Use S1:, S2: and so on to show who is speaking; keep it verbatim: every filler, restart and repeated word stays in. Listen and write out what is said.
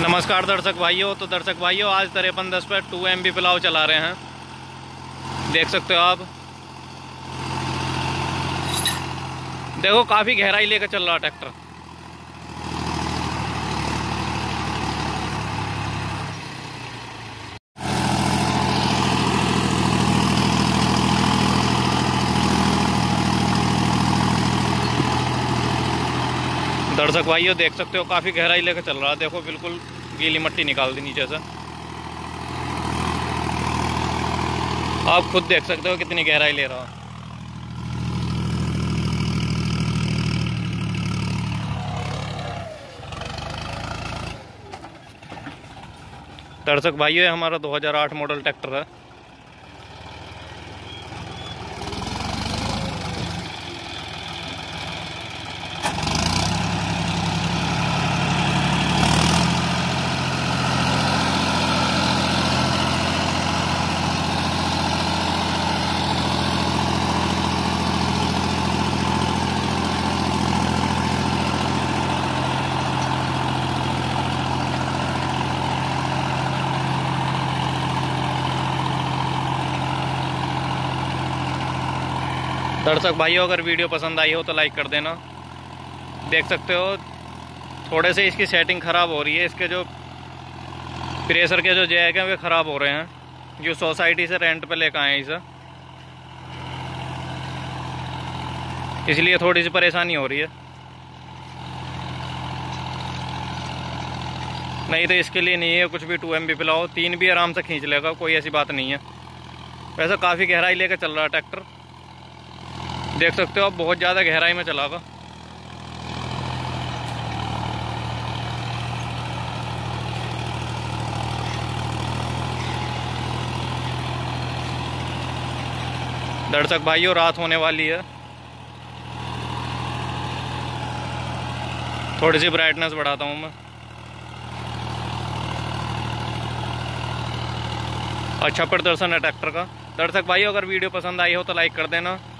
S1: नमस्कार दर्शक भाइयों। तो दर्शक भाइयों, आज तिरपन दस पर टू एम बी प्लाव चला रहे हैं, देख सकते हो आप। देखो काफ़ी गहराई लेकर चल रहा ट्रैक्टर। दर्शक भाइयों देख सकते हो काफ़ी गहराई लेकर चल रहा है। देखो बिल्कुल गीली मिट्टी निकाल दी नीचे से। आप खुद देख सकते हो कितनी गहराई ले रहा है। दर्शक भाइयों, हमारा दो हज़ार आठ मॉडल ट्रैक्टर है। दर्शक भाइयों, अगर वीडियो पसंद आई हो तो लाइक कर देना। देख सकते हो थोड़े से इसकी सेटिंग ख़राब हो रही है। इसके जो प्रेशर के जो जैक हैं वे ख़राब हो रहे हैं, जो सोसाइटी से रेंट पे लेकर आए हैं इसे, इसलिए थोड़ी सी परेशानी हो रही है। नहीं तो इसके लिए नहीं है कुछ भी। टू एम बी पिलाओ, तीन भी आराम से खींच लेगा, कोई ऐसी बात नहीं है। वैसे काफ़ी गहराई लेकर चल रहा है ट्रैक्टर, देख सकते हो आप, बहुत ज़्यादा गहराई में चलागा। दर्शक भाइयों, रात होने वाली है। थोड़ी सी ब्राइटनेस बढ़ाता हूँ मैं। अच्छा प्रदर्शन है ट्रैक्टर का। दर्शक भाइयों, अगर वीडियो पसंद आई हो तो लाइक कर देना।